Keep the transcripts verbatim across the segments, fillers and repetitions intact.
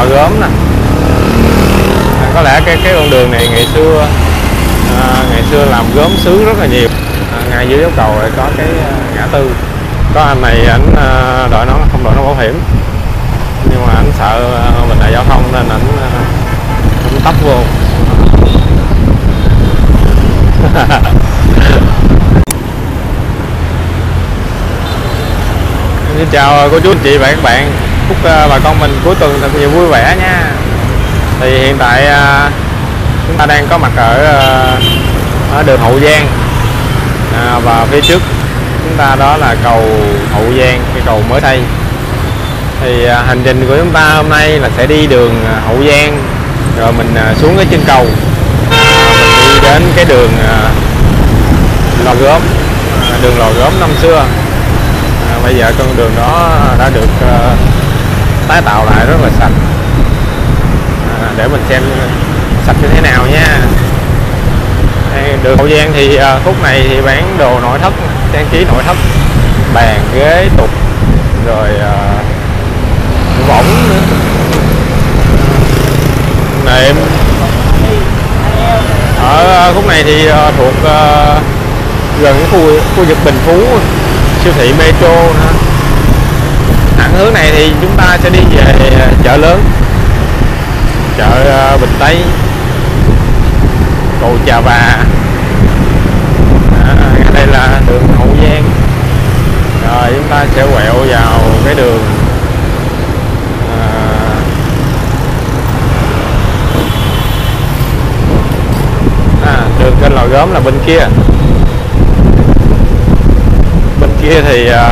lò gốm nè. À, có lẽ cái cái con đường này ngày xưa à, ngày xưa làm gốm sứ rất là nhiều. À, ngay dưới dấu cầu này có cái uh, ngã tư. Có anh này ảnh uh, đội nó không đội nón bảo hiểm, nhưng mà ảnh sợ uh, mình là giao thông nên ảnh uh, tấp vô. Xin chào cô chú anh chị và các bạn. Chúc uh, bà con mình cuối tuần thật nhiều vui vẻ nha. Thì hiện tại uh, chúng ta đang có mặt ở, uh, ở đường Hậu Giang, à, và phía trước chúng ta đó là cầu Hậu Giang, cái cầu mới xây. Thì uh, hành trình của chúng ta hôm nay là sẽ đi đường uh, Hậu Giang, rồi mình uh, xuống cái chân cầu, uh, mình đi đến cái đường uh, lò gốm, uh, đường lò gốm năm xưa. Uh, bây giờ con đường đó đã được uh, tái tạo lại rất là sạch. Uh, để mình xem sạch như thế nào nha. Đây, đường Hậu Giang thì uh, khúc này thì bán đồ nội thất, trang trí nội thất, bàn ghế tục, rồi uh, võng nữa. Này, ở uh, khúc này thì uh, thuộc uh, gần cái khu khu vực Bình Phú, siêu thị Metro nữa. Thẳng hướng này thì chúng ta sẽ đi về uh, chợ lớn, chợ uh, Bình Tây, cầu Trà Bà. À, đây là đường Hậu Giang. Rồi chúng ta sẽ quẹo vào cái đường à, à, đường kênh lò gốm là bên kia. Bên kia thì à,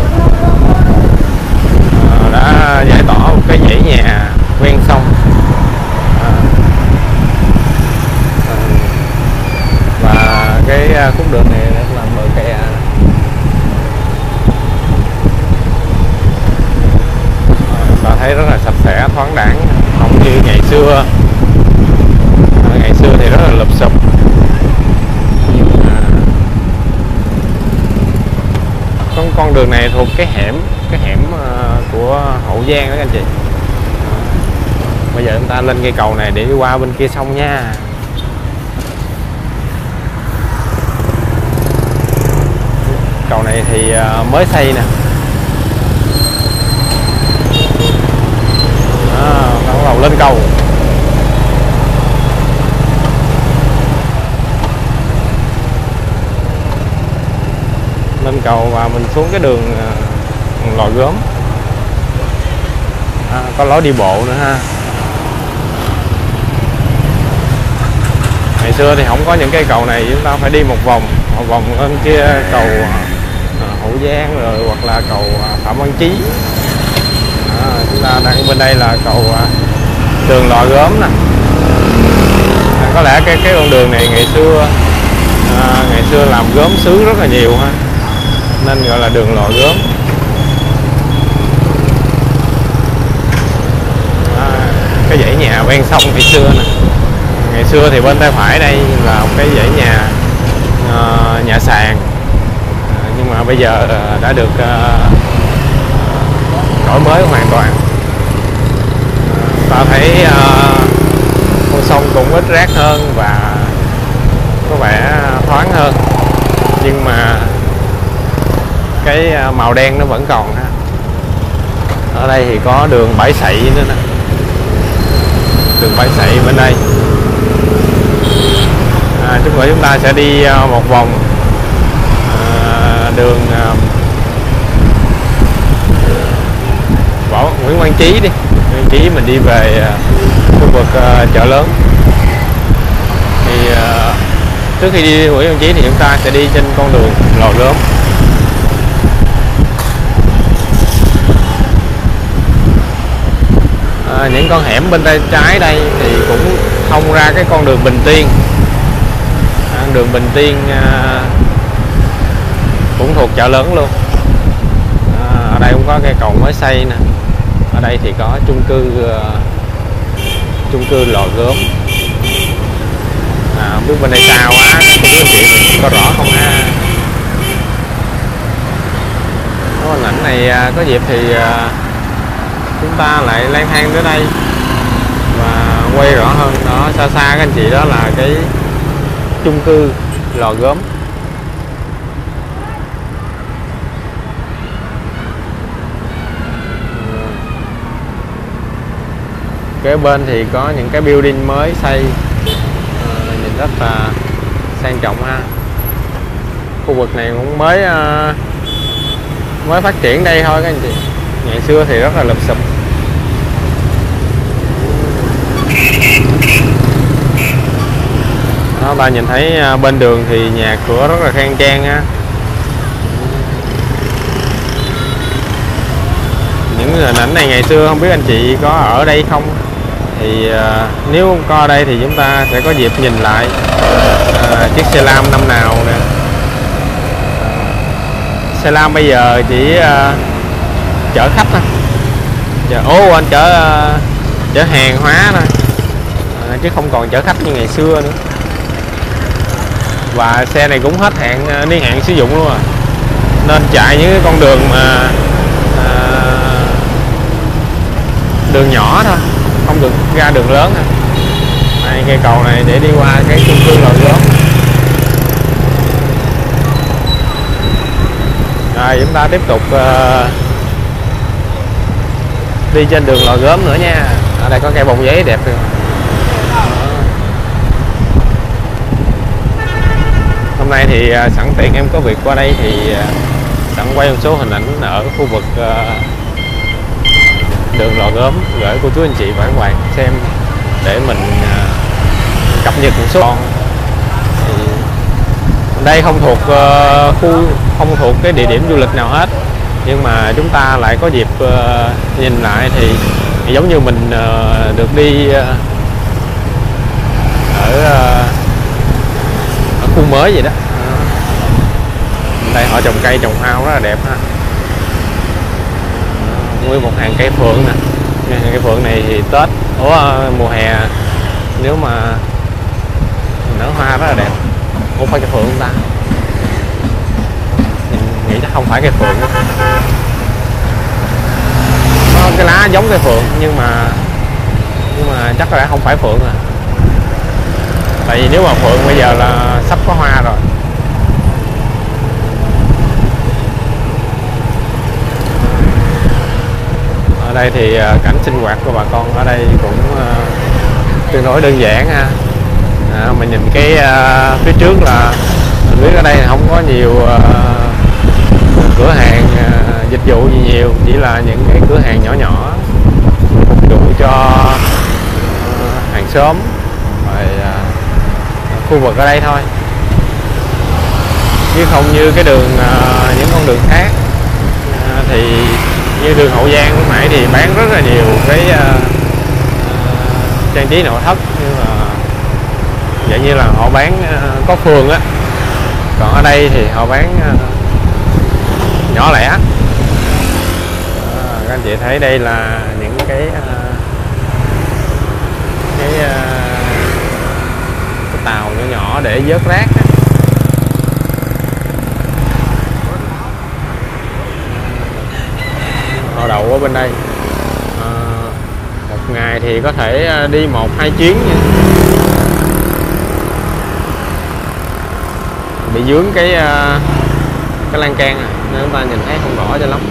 à, đã giải tỏa một cái dãy nhà ven sông. Cái khúc đường này là bờ kè. Ta thấy rất là sạch sẽ, thoáng đãng, không như ngày xưa. Ngày xưa thì rất là lụp xụp. Con con đường này thuộc cái hẻm, cái hẻm của Hậu Giang đó các anh chị. Bây giờ chúng ta lên cây cầu này để đi qua bên kia sông nha. Cầu này thì mới xây nè. À, bắt đầu lên cầu. Lên cầu và mình xuống cái đường lò gốm. À, có lối đi bộ nữa ha. Ngày xưa thì không có những cây cầu này, chúng ta phải đi một vòng, một vòng bên kia cầu Hậu Giang rồi, hoặc là cầu Phạm Văn Chí. À, chúng ta đang bên đây là cầu đường lò gốm nè. À, có lẽ cái cái con đường này ngày xưa à, ngày xưa làm gốm sứ rất là nhiều ha, nên gọi là đường lò gốm. À, cái dãy nhà ven sông ngày xưa nè. Ngày xưa thì bên tay phải đây là một cái dãy nhà uh, nhà sàn, uh, nhưng mà bây giờ uh, đã được uh, đổi mới hoàn toàn. Uh, ta thấy uh, con sông cũng ít rác hơn và có vẻ thoáng hơn, nhưng mà cái màu đen nó vẫn còn ha. Ở đây thì có đường bãi sậy nữa nè, đường bãi sậy bên đây. À, chút nữa chúng ta sẽ đi uh, một vòng uh, đường uh, Võ Nguyễn Văn Chí đi, Nguyễn Chí mình đi về uh, khu vực uh, chợ lớn. Thì uh, trước khi đi Nguyễn Văn Chí thì chúng ta sẽ đi trên con đường lò gốm. À, những con hẻm bên tay trái đây thì cũng thông ra cái con đường Bình Tiên. À, đường Bình Tiên à, cũng thuộc chợ lớn luôn. À, ở đây cũng có cây cầu mới xây nè. Ở đây thì có chung cư uh, chung cư lò gốm. À, không biết bên đây xa quá, cũng có chuyện có rõ không ha. Có hình ảnh này uh, có dịp thì uh, chúng ta lại lang thang tới đây quay rõ hơn đó, xa xa các anh chị đó là cái chung cư Lò Gốm. Kế bên thì có những cái building mới xây, à, nhìn rất là sang trọng ha. Khu vực này cũng mới uh, mới phát triển đây thôi các anh chị. Ngày xưa thì rất là lụp xụp. Đó, ta nhìn thấy bên đường thì nhà cửa rất là khang trang ha. Những hình ảnh này ngày xưa không biết anh chị có ở đây không, thì uh, nếu không có ở đây thì chúng ta sẽ có dịp nhìn lại uh, chiếc xe lam năm nào nè. Xe lam bây giờ chỉ uh, chở khách thôi, giờ ô anh chở uh, chở hàng hóa thôi, uh, chứ không còn chở khách như ngày xưa nữa. Và xe này cũng hết hạn uh, niên hạn sử dụng luôn à, nên chạy những cái con đường mà uh, đường nhỏ thôi, không được ra đường lớn thôi. Đây, cây cầu này để đi qua cái chung cư Lò Gốm. Rồi chúng ta tiếp tục uh, đi trên đường Lò Gốm nữa nha. Ở đây có cây bông giấy đẹp rồi. Hôm nay thì uh, sẵn tiện em có việc qua đây thì uh, sẵn quay một số hình ảnh ở khu vực uh, đường Lò Gốm gửi cô chú anh chị và các bạn xem để mình uh, cập nhật một số con. Thì đây không thuộc uh, khu, không thuộc cái địa điểm du lịch nào hết, nhưng mà chúng ta lại có dịp uh, nhìn lại thì giống như mình uh, được đi uh, ở, uh, ở khu mới vậy đó. Đây họ trồng cây trồng hoa rất là đẹp ha. Nguyên một hàng cây phượng nè. Cây phượng này thì Tết, ủa mùa hè nếu mà nở hoa rất là đẹp. Ủa phải cây phượng không ta? Mình nghĩ chắc không phải cây phượng nữa. Có cái lá giống cây phượng nhưng mà nhưng mà chắc là không phải phượng à. Tại vì nếu mà phượng bây giờ là sắp có hoa rồi. Ở đây thì cảnh sinh hoạt của bà con ở đây cũng uh, tương đối đơn giản ha. À, mình nhìn cái uh, phía trước là mình biết ở đây không có nhiều uh, cửa hàng uh, dịch vụ gì nhiều, chỉ là những cái cửa hàng nhỏ nhỏ phục vụ cho uh, hàng xóm rồi uh, khu vực ở đây thôi, chứ không như cái đường uh, những con đường khác. Uh, thì như đường Hậu Giang lúc nãy thì bán rất là nhiều cái uh, uh, trang trí nội thất, nhưng mà vậy như là họ bán uh, có phường á, còn ở đây thì họ bán uh, nhỏ lẻ. À, các anh chị thấy đây là những cái uh, cái, uh, cái tàu nhỏ nhỏ để vớt rác á. Họ đậu ở bên đây. À, một ngày thì có thể đi một hai chuyến nha. Bị vướng cái cái lan can này nên chúng ta nhìn thấy không rõ cho lắm.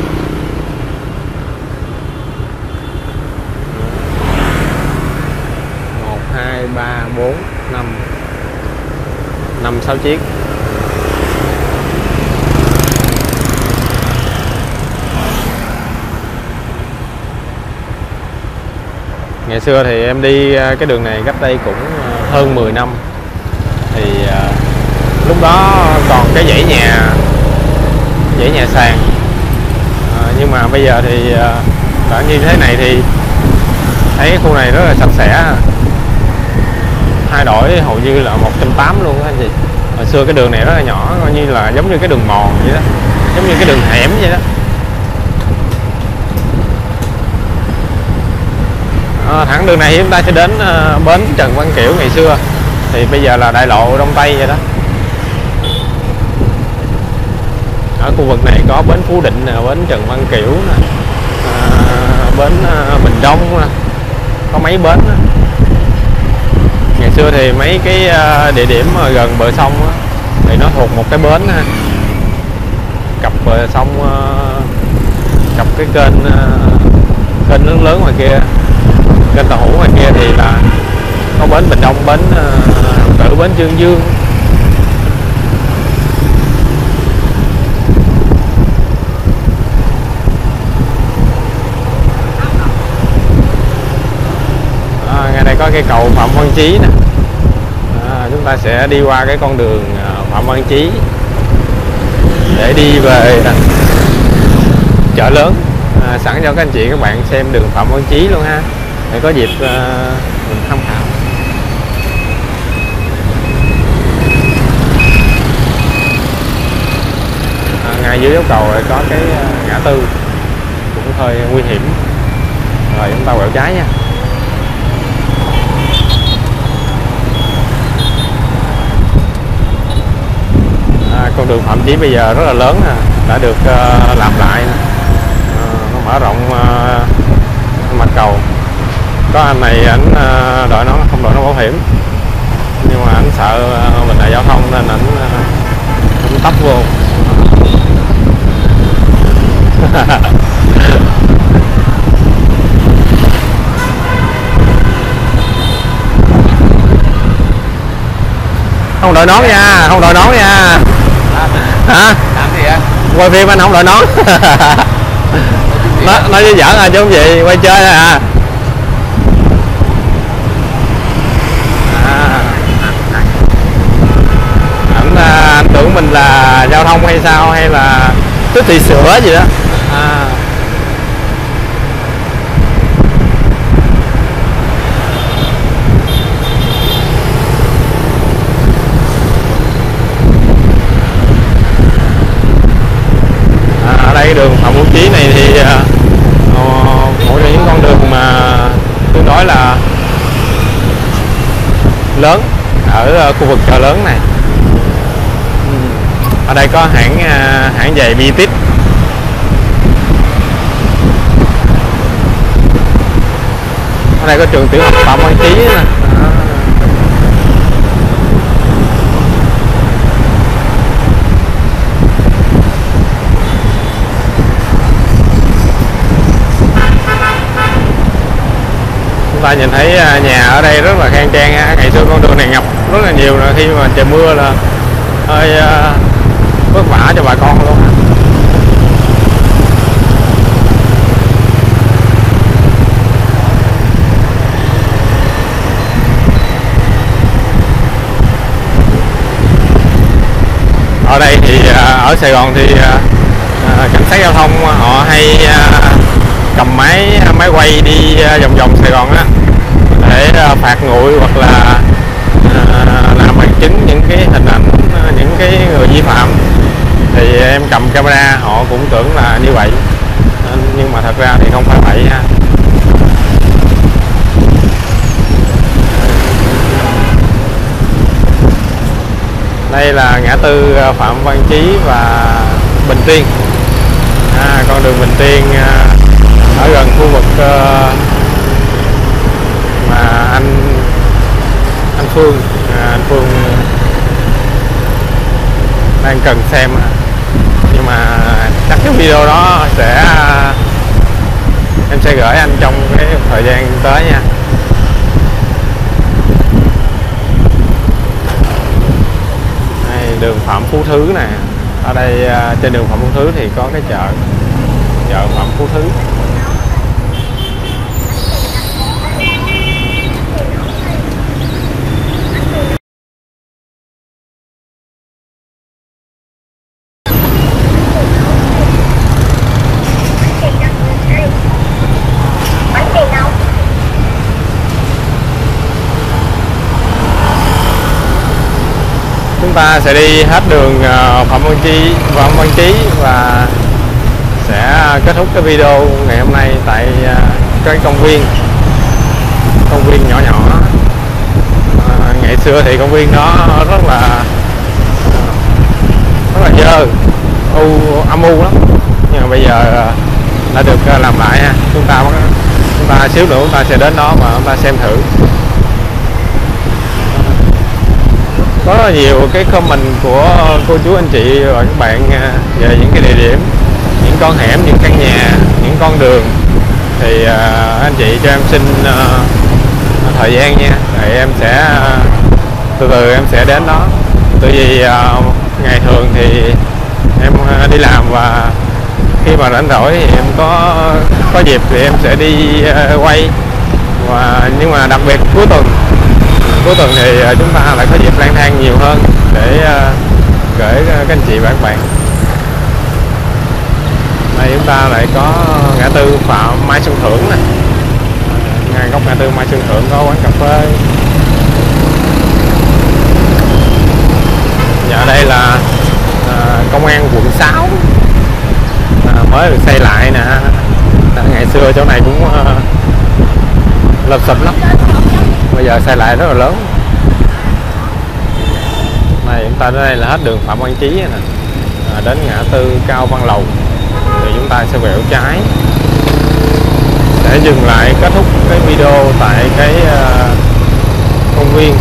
Một hai ba bốn năm năm sáu chiếc. Ngày xưa thì em đi cái đường này cách đây cũng hơn mười năm, thì uh, lúc đó còn cái dãy nhà dãy nhà sàn, uh, nhưng mà bây giờ thì uh, đã như thế này thì thấy cái khu này rất là sạch sẽ, thay đổi hầu như là một trăm tám mươi luôn đó anh chị. Hồi xưa cái đường này rất là nhỏ, coi như là giống như cái đường mòn vậy đó, giống như cái đường hẻm vậy đó. À, thẳng đường này chúng ta sẽ đến uh, bến Trần Văn Kiểu ngày xưa, thì bây giờ là đại lộ Đông Tây vậy đó. Ở khu vực này có bến Phú Định nè, bến Trần Văn Kiểu nè, à, bến uh, Bình Đông nè, có mấy bến đó. Ngày xưa thì mấy cái uh, địa điểm gần bờ sông á, thì nó thuộc một cái bến ha, cặp bờ sông, uh, cặp cái kênh uh, kênh lớn lớn ngoài kia, kênh Tàu Hủ ngoài kia thì là có bến Bình Đông, bến uh, Tử, bến Chương Dương. À, ngay đây có cái cầu Phạm Văn Chí nè. À, chúng ta sẽ đi qua cái con đường Phạm Văn Chí để đi về chợ lớn. À, sẵn cho các anh chị các bạn xem đường Phạm Văn Chí luôn ha, để có dịp uh, mình tham khảo. À, ngay dưới dốc cầu có cái uh, ngã tư cũng hơi nguy hiểm, rồi chúng ta quẹo trái nha. À, con đường Phạm Chí bây giờ rất là lớn ha, đã được uh, làm lại nè. Uh, nó mở rộng uh, mặt cầu. Có anh này ảnh uh, đội nó không đội nón bảo hiểm, nhưng mà ảnh sợ uh, mình là giao thông nên ảnh uh, tấp vô. Không đội nón nha, không đội nón nha. Hả? Làm gì vậy? Quay phim anh không đội nón. Nó nói với giỡn à chứ không gì, quay chơi thôi à. À, anh, anh tưởng mình là giao thông hay sao, hay là tức thị sửa gì đó. À. Ở đây đường Phạm Văn Chí này thì uh, một trong những con đường mà tương đối là lớn ở uh, khu vực chợ lớn này. Ở đây có hãng uh, hãng giày Bitit. Ở đây có trường tiểu học Phạm Văn Chí nè. Chúng ta nhìn thấy nhà ở đây rất là khang trang ha. Ngày xưa con đường này ngập rất là nhiều, rồi khi mà trời mưa là hơi uh, vất vả cho bà con luôn. Ở đây thì uh, ở Sài Gòn thì uh, cảnh sát giao thông họ hay uh, cầm máy máy quay đi vòng vòng Sài Gòn á, để phạt nguội hoặc là uh, làm bằng chứng những cái hình ảnh những cái người vi phạm. Thì em cầm camera họ cũng tưởng là như vậy, nhưng mà thật ra thì không phải vậy ha. Đây là ngã tư Phạm Văn Chí và Bình Tiên. À, con đường Bình Tiên ở gần khu vực uh, mà anh anh Phương à, anh Phương đang cần xem, nhưng mà chắc cái video đó sẽ em sẽ gửi anh trong cái thời gian tới nha. Đây, đường Phạm Phú Thứ nè. Ở đây trên đường Phạm Phú Thứ thì có cái chợ chợ Phạm Phú Thứ. Chúng ta sẽ đi hết đường Phạm Văn Chí, Phạm Văn Chí và sẽ kết thúc cái video ngày hôm nay tại cái công viên công viên nhỏ nhỏ. À, ngày xưa thì công viên đó rất là rất là dơ, u âm u lắm, nhưng mà bây giờ đã được làm lại ha. Chúng ta chúng ta xíu nữa chúng ta sẽ đến đó và chúng ta xem thử. có nhiều cái comment của cô chú anh chị và các bạn về những cái địa điểm, những con hẻm, những căn nhà, những con đường, thì anh chị cho em xin thời gian nha, thì em sẽ từ từ em sẽ đến đó. Tại vì ngày thường thì em đi làm, và khi mà rảnh rỗi thì em có có dịp thì em sẽ đi quay, và nhưng mà đặc biệt cuối tuần cuối tuần thì chúng ta lại có dịp lang thang nhiều hơn để gửi các anh chị và các bạn. Đây chúng ta lại có ngã tư Phạm Mai Xuân Thưởng nè, ngay góc ngã tư Mai Xuân Thưởng có quán cà phê. Và ở đây là à, công an quận sáu à, mới được xây lại nè. À, ngày xưa chỗ này cũng à, lụp xụp lắm, bây giờ xây lại rất là lớn. Này chúng ta đến đây là hết đường Phạm Văn Chí nè, à, đến ngã tư Cao Văn Lầu thì chúng ta sẽ quẹo trái để dừng lại kết thúc cái video tại cái uh, công viên.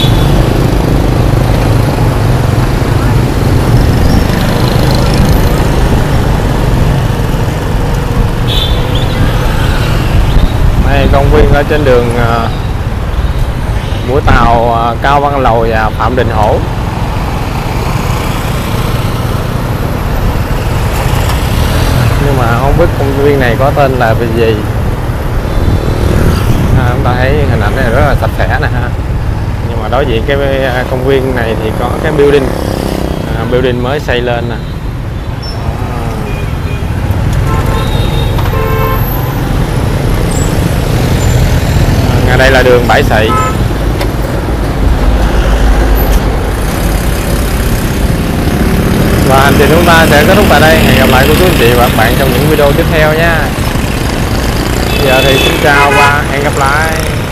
Đây công viên ở trên đường uh, Mũi Tàu, uh, Cao Văn Lầu và Phạm Đình Hổ. Nhưng mà không biết công viên này có tên là vì gì. À, chúng ta thấy hình ảnh này rất là sạch sẽ nè ha. Nhưng mà đối diện cái công viên này thì có cái building à, building mới xây lên nè. À, ngay đây là đường Bãi Sậy. Và hành trình chúng ta sẽ kết thúc tại đây. Hẹn gặp lại cô chú anh chị và các bạn trong những video tiếp theo nha. Giờ thì xin chào và hẹn gặp lại.